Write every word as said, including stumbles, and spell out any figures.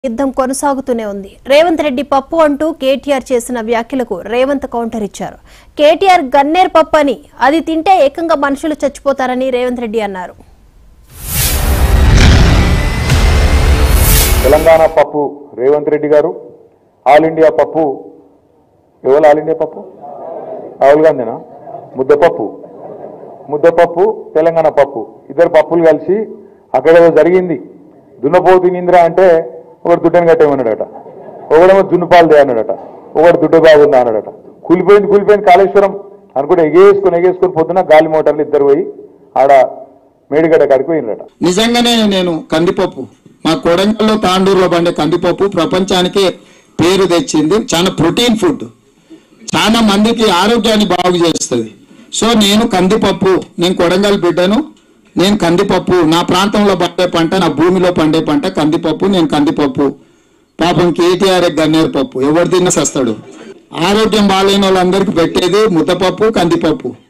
యుద్ధం కొనసాగుతూనే ఉంది. రేవంత్ రెడ్డి పప్పు అంటూ కేటీఆర్ చేసిన వ్యాఖ్యలకు రేవంత్ కౌంటర్ ఇచ్చారు. కేటీఆర్ గన్నేర్ పప్పు అని, అది తింటే ఏకంగా మనుషులు చచ్చిపోతారని రేవంత్ రెడ్డి అన్నారు. తెలంగాణ పప్పు రేవంత్ రెడ్డి గారు, ఆల్ ఇండియా పప్పు ఎవరు ఆల్ ఇండియా పప్పు రాహుల్ గాంధీనా? ముద్దపప్పు ముద్దపప్పు తెలంగాణ పప్పు ఇద్దరు పప్పులు కలిసి అక్కడేదో జరిగింది. దున్నపోతు నింద్ర అంటే ఒకటి దుడ్డని కట్టేమన్నాడట, ఒకడేమో దున్నుపాలు దే అన్నాడట, ఒకటి దుడ్డ బాగుందా అన్నాడట. కూలిపోయింది కూలిపోయింది కాళేశ్వరం అనుకుంటే ఎగేసుకొని ఎగేసుకొని పొద్దున గాలి మోటార్లు ఇద్దరు పోయి ఆడ మేడిగడ్డ కాడికి పోయినట. నిజంగానే నేను కందిపప్పు, మా కొడంగల్లో తాండూరులో పండే కందిపప్పు ప్రపంచానికే పేరు తెచ్చింది. చాలా ప్రోటీన్ ఫుడ్, చాలా మందికి ఆరోగ్యాన్ని బాగు చేస్తుంది. సో నేను కందిపప్పు, నేను కొడంగల్ బిడ్డను, నేను కందిపప్పు, నా ప్రాంతంలో పండే పంట, నా భూమిలో పండే పంట కందిపప్పు, నేను కందిపప్పు. పాపం కేటీఆర్ గన్నేరు పప్పు ఎవరు తిన్నా సస్తాడు. ఆరోగ్యం బాగాలేని వాళ్ళందరికీ పెట్టేది ముద్దపప్పు, కందిపప్పు.